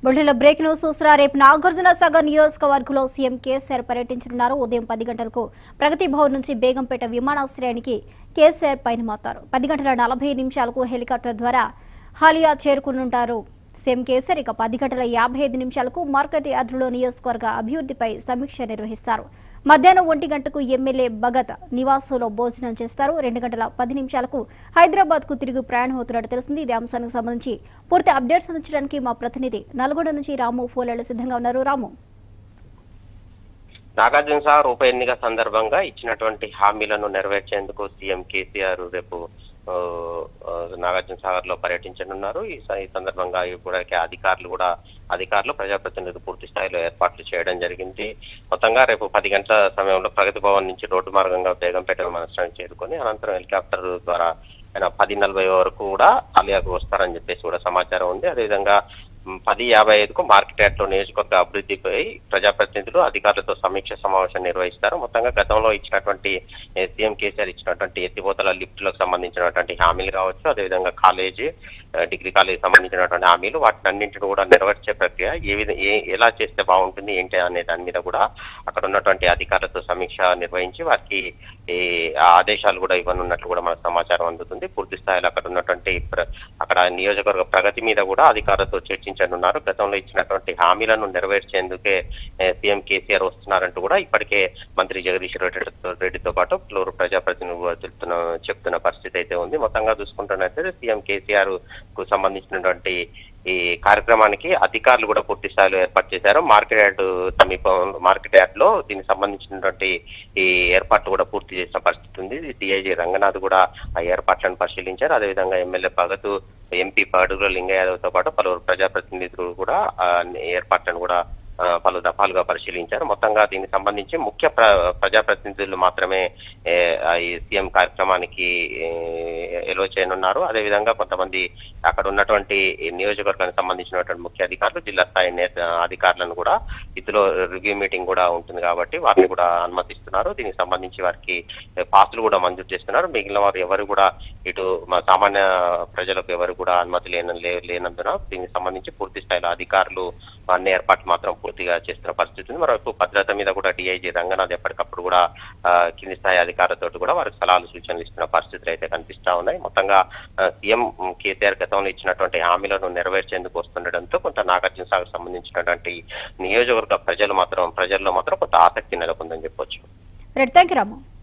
బులెటిన్లో break news చూస్తున్నా. రేపు నాగార్జున సాగర్ నియోజకవర్గంలో సీఎం కేసీఆర్ పర్యటించనున్నారు. ఉదయం 10 గంటలకు ప్రగతి భవన్ నుంచి బేగంపేట విమానాశ్రయానికి కేసీఆర్ పయనమవుతారు. 10 గంటల 40 నిమిషాలకు హెలికాప్టర్ ద్వారా హాలియా చేరుకునుంటారు సీఎం కేసీఆర్. ఇక 10 గంటల 55 నిమిషాలకు మార్కెట్ యార్డులో నియోజకవర్గ అభివృద్ధిపై సమీక్ష నిర్వహిస్తారు. మధ్యాహ్నం 1 గంటకు ఎమ్మెల్యే భగత్ నివాసంలో భోజనం చేస్తారు. 2 గంటల 10 నిమిషాలకు హైదరాబాద్ కు తిరిగి ప్రయాణమవుతున్నట్టు తెలిసింది. ఇదే అంశానికి సంబంధించి పూర్తి అప్డేట్స్ అందించడానికి మా ప్రతినిధి నల్గొండ నుంచి రాము ఫోన్లలో సిద్ధంగా ఉన్నారు. రాము, నాగార్జున సాగర్ ఉప ఎన్నిక సందర్భంగా ఇచ్చినటువంటి హామీలను నెరవేర్చేందుకు సీఎం కేసీఆర్ రేపు నాగార్జున సాగర్ లో పర్యటించనున్నారు. ఈ సందర్భంగా ఇప్పటికే అధికారులు ప్రజాప్రతినిధులు పూర్తి స్థాయిలో ఏర్పాట్లు చేయడం జరిగింది. మొత్తంగా రేపు 10 గంటల సమయంలో ప్రగతి భవన్ నుంచి రోడ్డు మార్గంగా బేగంపేట విమానాశ్రయానికి చేరుకొని అనంతరం హెలికాప్టర్ ద్వారా ఆయన 10:40 వరకు కూడా ఆలియాకు వస్తారని చెప్పేసి కూడా సమాచారం ఉంది. అదేవిధంగా 10:55కు మార్కెట్ యార్డ్ లో నియోజకవర్గ అభివృద్ధిపై ప్రజాప్రతినిధులు అధికారులతో సమీక్ష సమావేశం నిర్వహిస్తారు. మొత్తంగా గతంలో ఇచ్చినటువంటి సీఎం కేసీఆర్ ఇచ్చినటువంటి ఎత్తిపోతల లిఫ్టులకు సంబంధించినటువంటి హామీలు కావచ్చు, అదేవిధంగా డిగ్రీ కాలేజీ సంబంధించినటువంటి హామీలు వాటిని అన్నింటిని కూడా నెరవేర్చే ప్రక్రియ ఎలా చేస్తే బాగుంటుంది ఏంటి అనే దాని మీద కూడా అక్కడ ఉన్నటువంటి అధికారులతో సమీక్ష నిర్వహించి వారికి ఆదేశాలు కూడా ఇవ్వనున్నట్లు కూడా మనకు సమాచారం అందుతుంది. పూర్తి స్థాయిలో అక్కడ నియోజకవర్గ ప్రగతి మీద కూడా అధికారులతో చర్చించనున్నారు. గతంలో ఇచ్చినటువంటి హామీలను నెరవేర్చేందుకే సీఎం కేసీఆర్ వస్తున్నారంటూ కూడా ఇప్పటికే మంత్రి జగదీష్ రెడ్డితో పాటు పలువురు ప్రజాప్రతినిధులు చెప్తున్న పరిస్థితి అయితే ఉంది. మొత్తంగా చూసుకుంటున్నట్లయితే సీఎం కేసీఆర్ కు సంబంధించినటువంటి ఈ కార్యక్రమానికి అధికారులు కూడా పూర్తి స్థాయిలో ఏర్పాటు చేశారు. మార్కెట్ యార్డ్ లో దీనికి సంబంధించినటువంటి ఈ ఏర్పాట్లు కూడా పూర్తి చేసిన పరిస్థితి ఉంది. డిఐజీ రంగనాథ్ కూడా ఆ ఏర్పాట్లను పరిశీలించారు. అదేవిధంగా ఎమ్మెల్యే భగత్, ఎంపీ పడుగుల లింగ యాదవ్ తో పాటు పలువురు ప్రజాప్రతినిధులు కూడా ఏర్పాట్లను కూడా పలు దఫాలుగా పరిశీలించారు. మొత్తంగా దీనికి సంబంధించి ముఖ్య ప్రజాప్రతినిధులు మాత్రమే ఈ సీఎం కార్యక్రమానికి ఎలో చేయనున్నారు. అదేవిధంగా కొంతమంది అక్కడ ఉన్నటువంటి నియోజకవర్గానికి సంబంధించినటువంటి ముఖ్య అధికారులు, జిల్లా స్థాయి అధికారులను కూడా ఇందులో రివ్యూ మీటింగ్ కూడా ఉంటుంది కాబట్టి వారిని కూడా అనుమతిస్తున్నారు. దీనికి సంబంధించి వారికి పాసులు కూడా మంజూరు చేస్తున్నారు. మిగిలిన వారు ఎవరు కూడా ఇటు సామాన్య ప్రజలకు ఎవరు కూడా అనుమతి లేనందున దీనికి సంబంధించి పూర్తి స్థాయిలో అధికారులు అన్ని ఏర్పాట్లు మాత్రం పూర్తిగా చేస్తున్న పరిస్థితి ఉంది. మరోవైపు భద్రత మీద కూడా డిఐజీ రంగనాథ్ ఎప్పటికప్పుడు కూడా కింది స్థాయి అధికారులతో కూడా వారికి సలహాలు సూచనలు ఇస్తున్న పరిస్థితులు అయితే కనిపిస్తా ఉన్నాయి. మొత్తంగా సీఎం కేసీఆర్ గతంలో ఇచ్చినటువంటి హామీలను నెరవేర్చేందుకు వస్తుండటంతో కొంత నాగార్జున సాగర్ సంబంధించినటువంటి నియోజకవర్గ ప్రజల్లో మాత్రం కొంత ఆసక్తి నెలకొందని చెప్పొచ్చు. థాంక్యూ రాము.